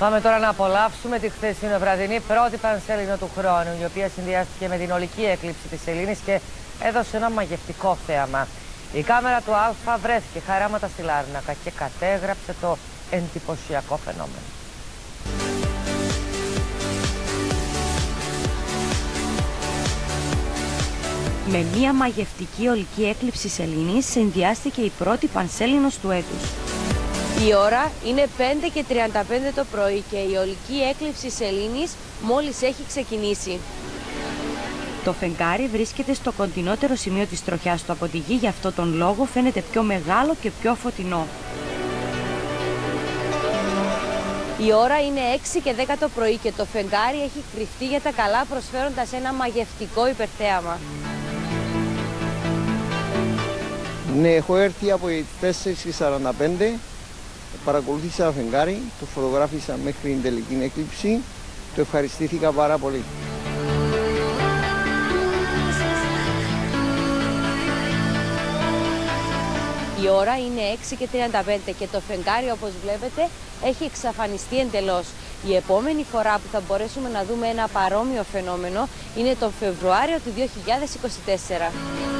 Πάμε τώρα να απολαύσουμε τη χθεσινοβραδινή πρώτη πανσέλινο του χρόνου, η οποία συνδυάστηκε με την ολική έκλειψη της σελήνης και έδωσε ένα μαγευτικό θέαμα. Η κάμερα του Αλφα βρέθηκε χαράματα στη Λάρνακα και κατέγραψε το εντυπωσιακό φαινόμενο. Με μια μαγευτική ολική έκλειψη σελήνης συνδυάστηκε η πρώτη πανσέλινος του έτους. Η ώρα είναι 5:35 το πρωί και η ολική έκλειψη σελήνης μόλις έχει ξεκινήσει. Το φεγγάρι βρίσκεται στο κοντινότερο σημείο της τροχιάς του από τη γη, γι' αυτό τον λόγο φαίνεται πιο μεγάλο και πιο φωτεινό. Η ώρα είναι 6:10 το πρωί και το φεγγάρι έχει κρυφτεί για τα καλά, προσφέροντας ένα μαγευτικό υπερθέαμα. Ναι, έχω έρθει από τις 4:45, παρακολούθησα το φεγγάρι, το φωτογράφησα μέχρι την τελική έκλειψη, το ευχαριστήθηκα πάρα πολύ. Η ώρα είναι 6:35 και το φεγγάρι, όπως βλέπετε, έχει εξαφανιστεί εντελώς. Η επόμενη φορά που θα μπορέσουμε να δούμε ένα παρόμοιο φαινόμενο είναι τον Φεβρουάριο του 2024.